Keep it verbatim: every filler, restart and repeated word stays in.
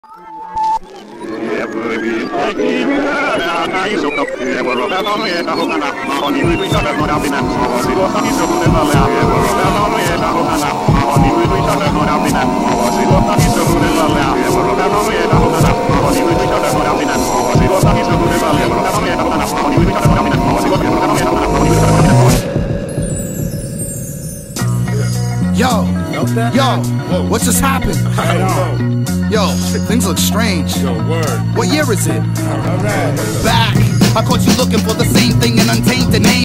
Yo, yo, what just happened? Yo, things look strange. Yo, word. What year is it? Alright. Back. I caught you looking for the same thing in untainted name.